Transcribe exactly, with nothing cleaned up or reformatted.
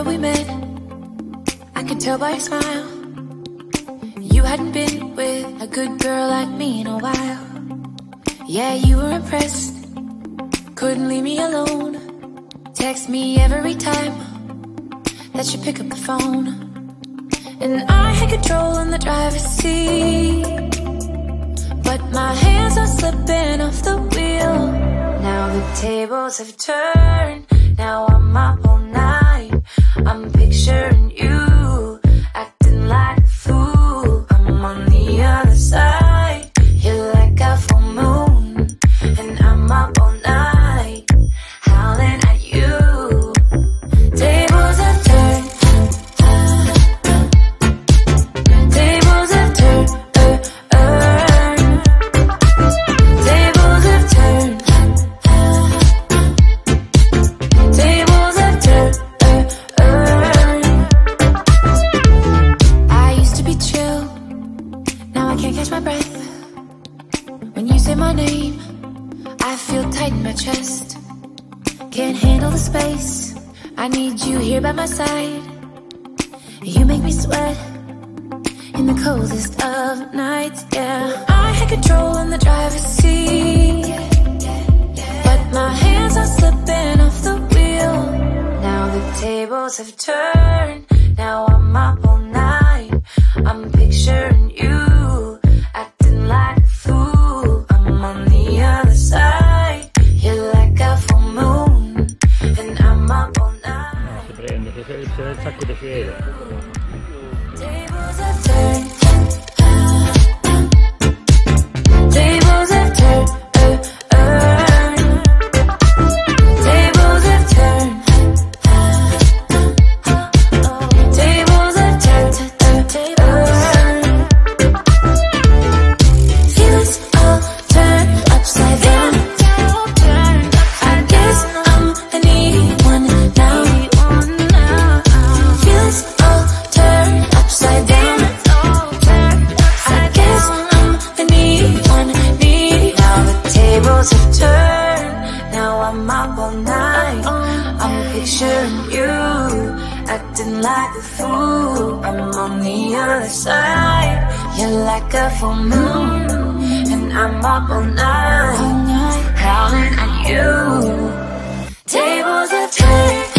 summer we met, I could tell by your smile you hadn't been with a good girl like me in a while. Yeah, you were impressed, couldn't leave me alone. Text me every time that you pick up the phone. And I had control in the driver's seat, but my hands are slipping off the wheel. Now the tables have turned, now I'm up all night. I'm picturing you acting like a fool. I'm on the other side, you're like a full moon, and I'm up all night, howling at you. Tables have turned, tables have turned, uh, uh. Tables have turned, tables have turned, uh, uh. I used to be chill, now I can't catch my breath. When you say my name, I feel tight in my chest. Can't handle the space, I need you here by my side. You make me sweat in the coldest of nights, yeah. I had control in the driver's seat, but my hands are slipping off the wheel. Now the tables have turned, now I'm up all night. I'm picturing you acting like a fool. I'm on the other side, you're like a full moon, and I'm up all night. Si prende, se c'è il sacco di fiere. Tables have turned, tables have turned, uh, uh. Tables have turned, tables have turned, uh, uh. Feelings all turned upside down. I guess I'm a needy one now. Feelings all turned upside down. I guess I'm a needy one, needy. Now the tables have turned, now I'm up all night. I'm picturing you acting like a fool. I'm on the other side, you're like a full moon, and I'm up all night, howling at you. Tables have turned.